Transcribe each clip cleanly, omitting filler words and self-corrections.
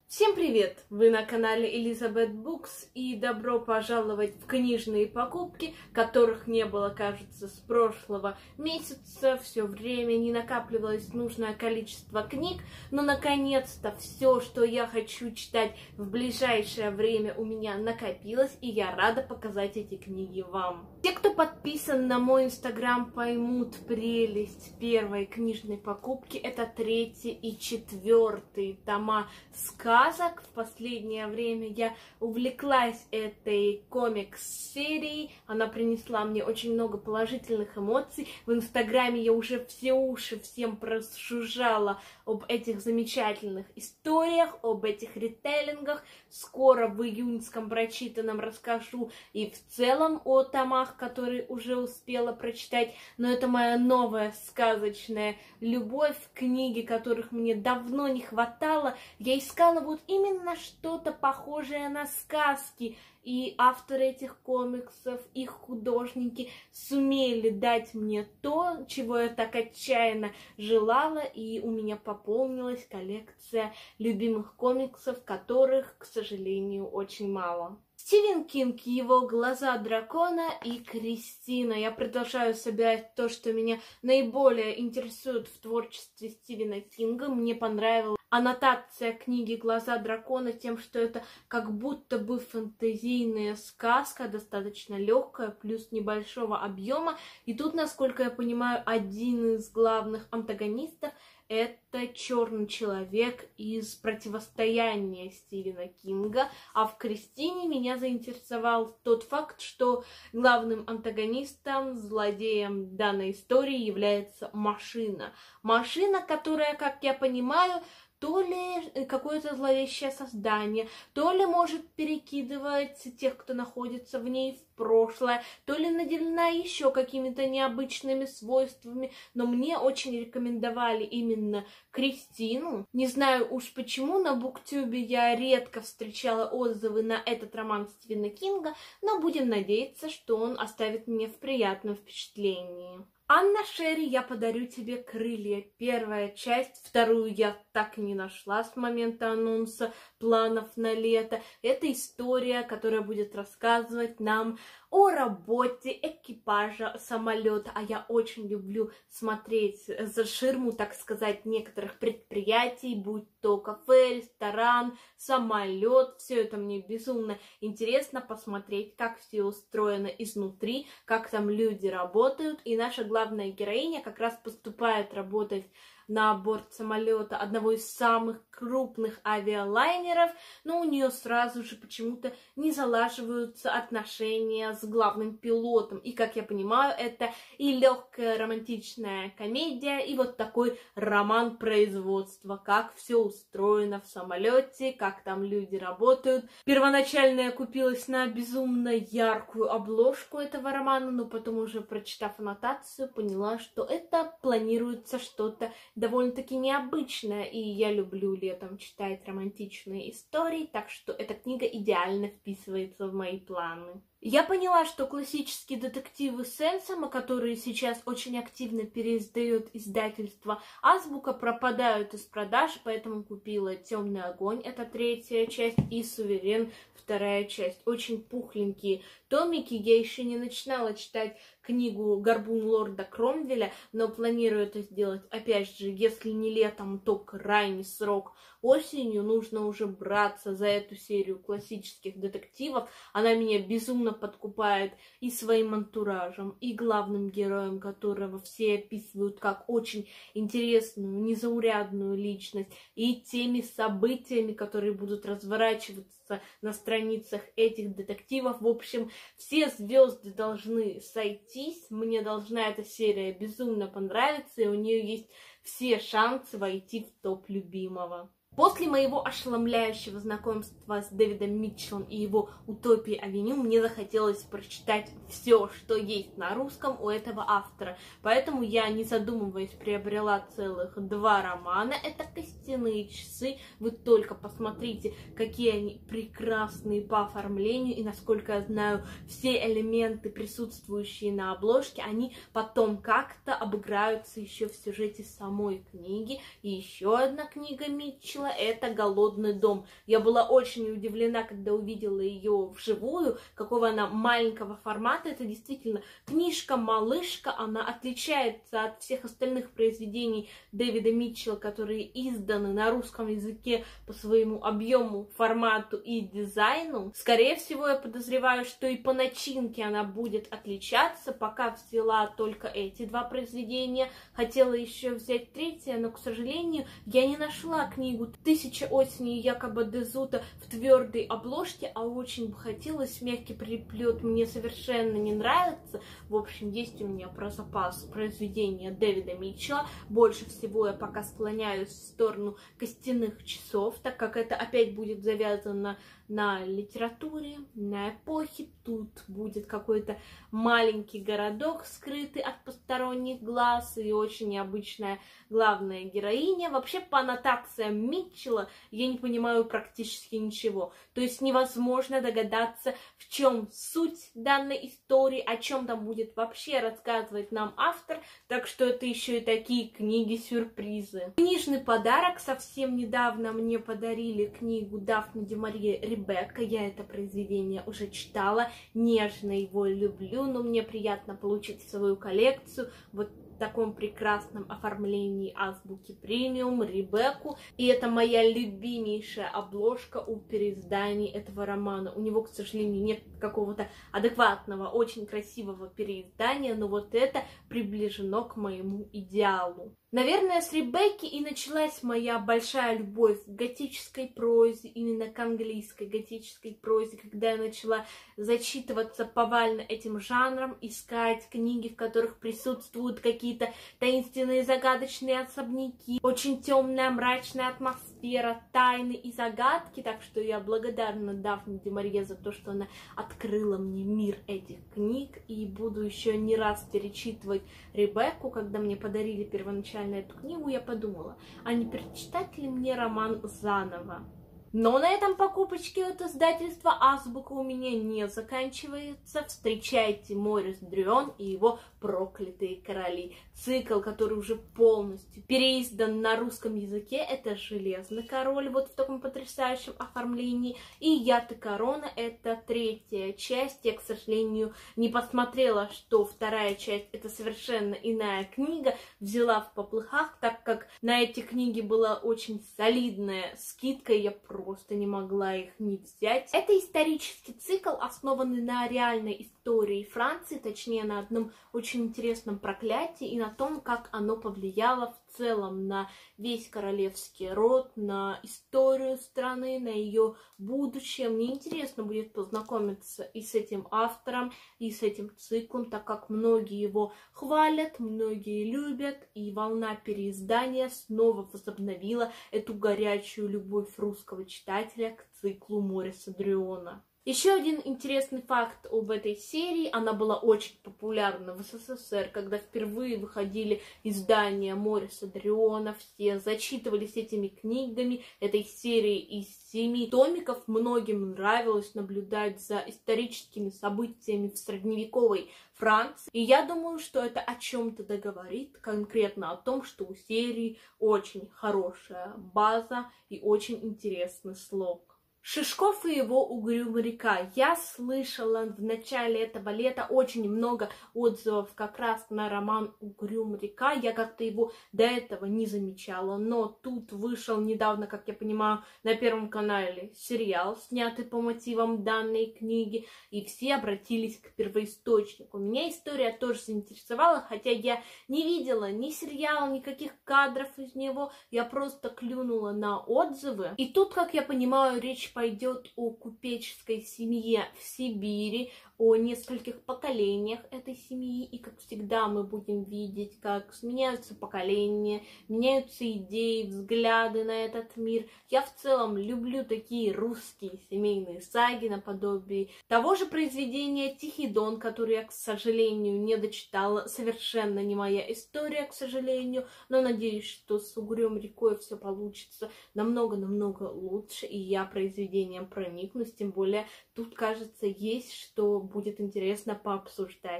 Всем привет! Вы на канале Elizabeth Books и добро пожаловать в книжные покупки, которых не было, кажется, с прошлого месяца. Все время не накапливалось нужное количество книг, но наконец-то все, что я хочу читать в ближайшее время, у меня накопилось, и я рада показать эти книги вам. Те, кто подписан на мой инстаграм, поймут прелесть первой книжной покупки. Это 3 и 4 тома сказок. В последнее время я увлеклась этой комикс-серией. Она принесла мне очень много положительных эмоций. В инстаграме я уже все уши всем прожужжала об этих замечательных историях, об этих ритейлингах. Скоро в июньском прочитанном расскажу и в целом о томах, которые уже успела прочитать. Но это моя новая сказочная любовь, книги, которых мне давно не хватало. Я искала вот именно что-то похожее на сказки, и авторы этих комиксов, их художники сумели дать мне то, чего я так отчаянно желала, и у меня пополнилась коллекция любимых комиксов, которых, к сожалению, очень мало. Стивен Кинг, его «Глаза дракона» и «Кристина». Я продолжаю собирать то, что меня наиболее интересует в творчестве Стивена Кинга. Мне понравилась аннотация книги «Глаза дракона» тем, что это как будто бы фэнтезийная сказка, достаточно легкая, плюс небольшого объема. И тут, насколько я понимаю, один из главных антагонистов — это черный человек из «Противостояния» Стивена Кинга. А в «Кристине» меня заинтересовал тот факт, что главным антагонистом, злодеем данной истории является машина. Машина, которая, как я понимаю, то ли какое-то зловещее создание, то ли может перекидывать тех, кто находится в ней, в прошлое, то ли наделена еще какими-то необычными свойствами, но мне очень рекомендовали именно Кристину. Не знаю уж почему, на Буктюбе я редко встречала отзывы на этот роман Стивена Кинга, но будем надеяться, что он оставит меня в приятном впечатлении. Анна Шерри, «Я подарю тебе крылья». Первая часть, вторую я так и не нашла с момента анонса планов на лето. Это история, которая будет рассказывать нам о работе экипажа самолета. А я очень люблю смотреть за ширму, так сказать, некоторых предприятий, будь то кафе, ресторан, самолет. Все это мне безумно интересно посмотреть, как все устроено изнутри, как там люди работают. И наша главная героиня как раз поступает работать на борт самолета одного из самых крупных авиалайнеров, но у нее сразу же почему-то не залаживаются отношения с главным пилотом. И, как я понимаю, это и легкая романтичная комедия, и вот такой роман производства, как все устроено в самолете, как там люди работают. Первоначально я купилась на безумно яркую обложку этого романа, но потом, уже прочитав аннотацию, поняла, что это планируется что-то довольно-таки необычное, и я люблю летом читать романтичные истории, так что эта книга идеально вписывается в мои планы. Я поняла, что классические детективы Сенсома, которые сейчас очень активно переиздает издательство Азбука, пропадают из продаж, поэтому купила «Темный огонь», это 3-я часть, и «Суверен», 2-я часть. Очень пухленькие томики. Я еще не начинала читать книгу «Горбун лорда Кромвеля», но планирую это сделать, опять же, если не летом, то крайний срок осенью. Нужно уже браться за эту серию классических детективов. Она меня безумно подкупает и своим антуражем, и главным героем, которого все описывают как очень интересную, незаурядную личность, и теми событиями, которые будут разворачиваться на страницах этих детективов. В общем, все звезды должны сойтись. Мне должна эта серия безумно понравиться, и у нее есть все шансы войти в топ любимого. После моего ошеломляющего знакомства с Дэвидом Митчеллом и его «Утопией Авеню» мне захотелось прочитать все, что есть на русском у этого автора. Поэтому я, не задумываясь, приобрела целых 2 романа. Это «Костяные часы». Вы только посмотрите, какие они прекрасные по оформлению. И, насколько я знаю, все элементы, присутствующие на обложке, они потом как-то обыграются еще в сюжете самого самой книги. И еще одна книга Митчелла — это «Голодный дом». Я была очень удивлена, когда увидела ее вживую, какого она маленького формата. Это действительно книжка-малышка, она отличается от всех остальных произведений Дэвида Митчелла, которые изданы на русском языке по своему объему, формату и дизайну. Скорее всего, я подозреваю, что и по начинке она будет отличаться. Пока взяла только эти два произведения. Хотела еще взять третье, но, к сожалению, я не нашла книгу «Тысяча осени» Якоба Дезута в твердой обложке, а очень бы хотелось. Мягкий переплет мне совершенно не нравится. В общем, есть у меня про запас произведения Дэвида Митчелла. Больше всего я пока склоняюсь в сторону «Костяных часов», так как это опять будет завязано на литературе, на эпохе. Тут будет какой-то маленький городок, скрытый от посторонних глаз, и очень необычная главная героиня. Вообще, по аннотациям Митчелла я не понимаю практически ничего. То есть невозможно догадаться, в чем суть данной истории, о чем там будет вообще рассказывать нам автор. Так что это еще и такие книги-сюрпризы. Книжный подарок. Совсем недавно мне подарили книгу Дафны дю Марье «Ребекка». Я это произведение уже читала, нежно его люблю, но мне приятно получить в свою коллекцию вот в таком прекрасном оформлении азбуки премиум Ребекку. И это моя любимейшая обложка у переизданий этого романа. У него, к сожалению, нет какого-то адекватного, очень красивого переиздания, но вот это приближено к моему идеалу. Наверное, с Ребекки и началась моя большая любовь к готической прозе, именно к английской готической прозе, когда я начала зачитываться повально этим жанром, искать книги, в которых присутствуют какие-то таинственные загадочные особняки, очень темная мрачная атмосфера, тайны и загадки. Так что я благодарна Дафне дю Марье за то, что она открыла мне мир этих книг, и буду еще не раз перечитывать Ребекку. Когда мне подарили первоначально эту книгу, я подумала, а не перечитать ли мне роман заново? Но на этом покупочки от издательства «Азбука» у меня не заканчивается. Встречайте Морис Дрюон и его «Проклятые короли». Цикл, который уже полностью переиздан на русском языке. Это «Железный король» вот в таком потрясающем оформлении. И «Яд и корона» — это третья часть. Я, к сожалению, не посмотрела, что вторая часть — это совершенно иная книга. Взяла в поплыхах, так как на эти книги была очень солидная скидка, и я просто не могла их не взять. Это исторический цикл, основанный на реальной истории Франции, точнее на одном очень интересном проклятии и на том, как оно повлияло в целом на весь королевский род, на историю страны, на ее будущее. Мне интересно будет познакомиться и с этим автором, и с этим циклом, так как многие его хвалят, многие любят, и волна переиздания снова возобновила эту горячую любовь русского читателя к циклу Мориса Дрюона. Еще один интересный факт об этой серии: она была очень популярна в СССР, когда впервые выходили издания Мориса Дрюона, все зачитывались этими книгами, этой серией из 7 томиков. Многим нравилось наблюдать за историческими событиями в средневековой Франции, и я думаю, что это о чем-то договорит, конкретно о том, что у серии очень хорошая база и очень интересный слог. Шишков и его «Угрюмая река». Я слышала в начале этого лета очень много отзывов как раз на роман «Угрюмая река». Я как-то его до этого не замечала, но тут вышел недавно, как я понимаю, на Первом канале сериал, снятый по мотивам данной книги, и все обратились к первоисточнику. Меня история тоже заинтересовала, хотя я не видела ни сериала, никаких кадров из него, я просто клюнула на отзывы. И тут, как я понимаю, речь пойдет о купеческой семье в Сибири, о нескольких поколениях этой семьи, и, как всегда, мы будем видеть, как сменяются поколения, меняются идеи, взгляды на этот мир. Я в целом люблю такие русские семейные саги наподобие того же произведения «Тихий Дон», который я, к сожалению, не дочитала. Совершенно не моя история, к сожалению, но надеюсь, что с «Угрюмой рекой» все получится намного-намного лучше, и я произведением проникнусь, тем более тут, кажется, есть что будет интересно пообсуждать.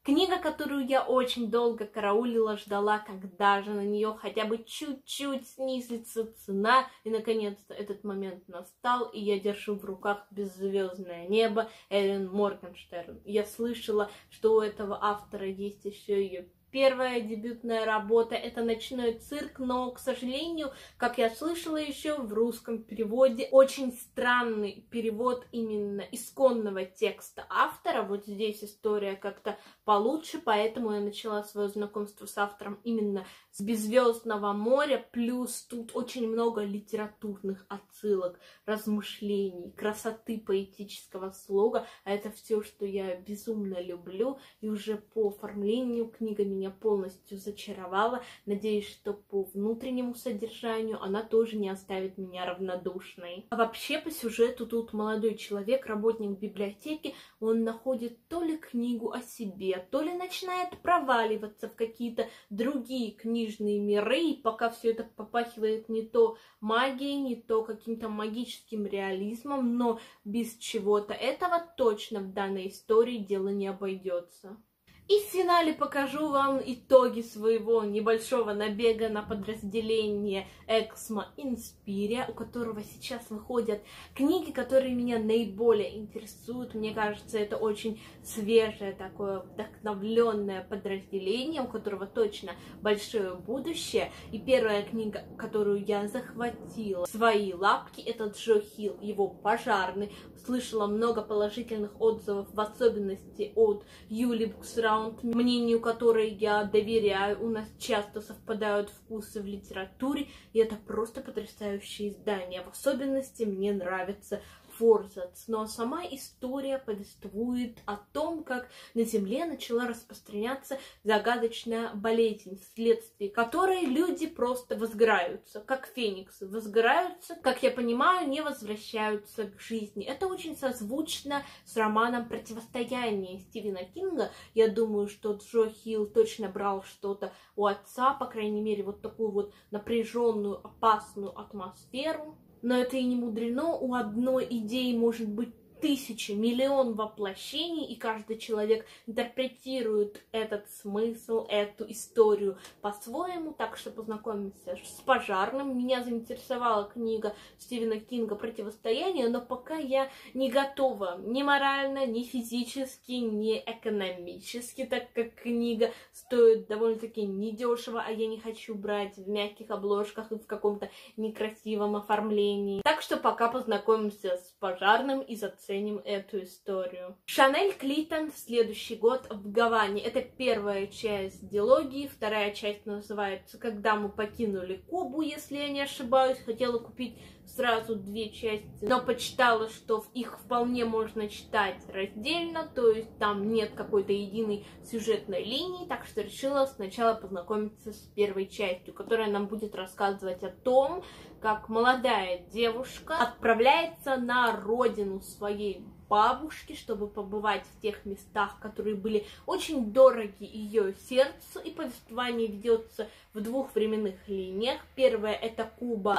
Книга, которую я очень долго караулила, ждала, когда же на нее хотя бы чуть-чуть снизится цена. И, наконец-то, этот момент настал, и я держу в руках «Беззвездное небо» Эрин Моргенштерн. Я слышала, что у этого автора есть еще ее первая дебютная работа — это «Ночной цирк», но, к сожалению, как я слышала еще в русском переводе, очень странный перевод именно исконного текста автора. Вот здесь история как-то получше, поэтому я начала свое знакомство с автором именно с «Беззвездного моря», плюс тут очень много литературных отсылок, размышлений, красоты поэтического слога, а это все, что я безумно люблю, и уже по оформлению книга меня полностью зачаровала. Надеюсь, что по внутреннему содержанию она тоже не оставит меня равнодушной. А вообще по сюжету тут молодой человек, работник библиотеки, он находит то ли книгу о себе, то ли начинает проваливаться в какие-то другие книжные миры, и пока все это попахивает не то магией, не то каким-то магическим реализмом, но без чего-то этого точно в данной истории дело не обойдется. И в финале покажу вам итоги своего небольшого набега на подразделение Эксмо Инспирия, у которого сейчас выходят книги, которые меня наиболее интересуют. Мне кажется, это очень свежее, такое вдохновленное подразделение, у которого точно большое будущее. И первая книга, которую я захватила в свои лапки, это Джо Хилл, его «Пожарный». Слышала много положительных отзывов, в особенности от Юли Буксраунд, мнению которой я доверяю. У нас часто совпадают вкусы в литературе, и это просто потрясающее издание. В особенности мне нравится Форзац, но сама история повествует о том, как на Земле начала распространяться загадочная болезнь, вследствие которой люди просто возгораются, как фениксы, возгораются, как я понимаю, не возвращаются к жизни. Это очень созвучно с романом «Противостояние» Стивена Кинга. Я думаю, что Джо Хилл точно брал что-то у отца, по крайней мере, вот такую вот напряженную, опасную атмосферу. Но это и не мудрено, у одной идеи может быть тысячи, миллион воплощений, и каждый человек интерпретирует этот смысл, эту историю по-своему. Так что познакомимся с «Пожарным». Меня заинтересовала книга Стивена Кинга «Противостояние», но пока я не готова ни морально, ни физически, ни экономически, так как книга стоит довольно-таки недешево, а я не хочу брать в мягких обложках и в каком-то некрасивом оформлении. Так что пока познакомимся с «Пожарным» и заценим эту историю. Шанель Клитон следующий год в Гаване. Это первая часть дилогии, вторая часть называется «Когда мы покинули Кубу», если я не ошибаюсь. Хотела купить сразу две части, но почитала, что их вполне можно читать раздельно, то есть там нет какой-то единой сюжетной линии, так что решила сначала познакомиться с первой частью, которая нам будет рассказывать о том, как молодая девушка отправляется на родину своей бабушки, чтобы побывать в тех местах, которые были очень дороги ее сердцу, и повествование ведется в двух временных линиях. Первая — это Куба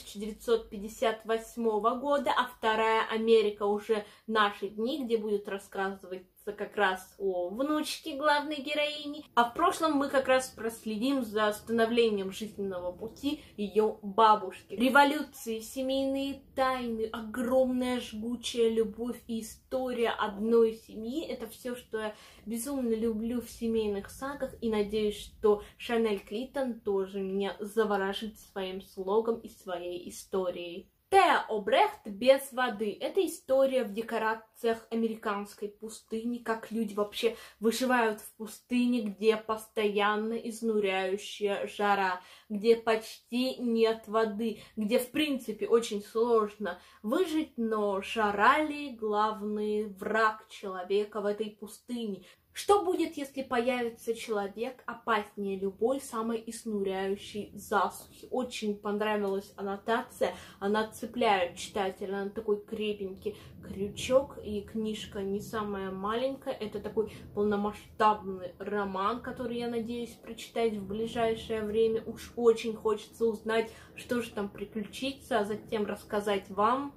1958 года, а вторая — Америка уже наши дни, где будет рассказывать как раз о внучке главной героини. А в прошлом мы как раз проследим за становлением жизненного пути ее бабушки. Революции, семейные тайны, огромная жгучая любовь и история одной семьи — это все, что я безумно люблю в семейных сагах, и надеюсь, что Шанель Клитон тоже меня заворожит своим слогом и своей историей. Теа Обрехт «Без воды». Это история в декорациях американской пустыни, как люди вообще выживают в пустыне, где постоянно изнуряющая жара, где почти нет воды, где в принципе очень сложно выжить, но жара ли главный враг человека в этой пустыне? Что будет, если появится человек опаснее любой самой изнуряющей засухи? Очень понравилась аннотация, она цепляет читателя на такой крепенький крючок, и книжка не самая маленькая, это такой полномасштабный роман, который я надеюсь прочитать в ближайшее время. Уж очень хочется узнать, что же там приключится, а затем рассказать вам.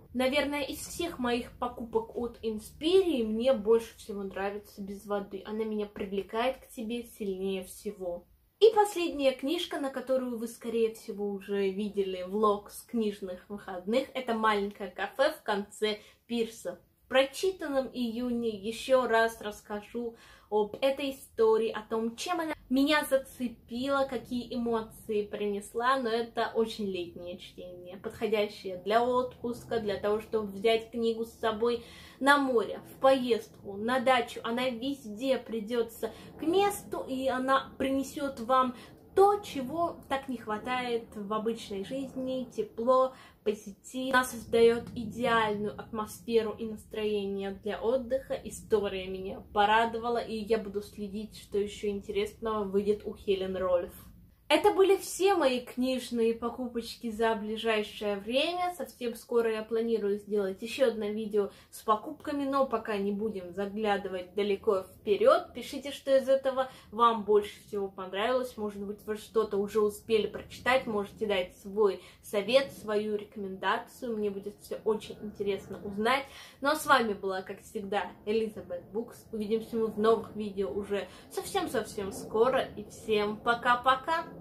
Наверное, из всех моих покупок от Инспирии мне больше всего нравится без воды. Она меня привлекает к тебе сильнее всего. И последняя книжка, на которую вы, скорее всего, уже видели влог с книжных выходных, это «Маленькое кафе в конце пирса». В прочитанном июне еще раз расскажу об этой истории, о том, чем она меня зацепила, какие эмоции принесла, но это очень летнее чтение, подходящее для отпуска, для того, чтобы взять книгу с собой на море, в поездку, на дачу. Она везде придется к месту, и она принесет вам то, чего так не хватает в обычной жизни: тепло, позитив. Она создает идеальную атмосферу и настроение для отдыха. История меня порадовала, и я буду следить, что еще интересного выйдет у Хелен Рольф. Это были все мои книжные покупочки за ближайшее время. Совсем скоро я планирую сделать еще одно видео с покупками, но пока не будем заглядывать далеко вперед. Пишите, что из этого вам больше всего понравилось. Может быть, вы что-то уже успели прочитать, можете дать свой совет, свою рекомендацию. Мне будет все очень интересно узнать. Ну а с вами была, как всегда, Элизабет Букс. Увидимся мы в новых видео уже совсем-совсем скоро. И всем пока-пока!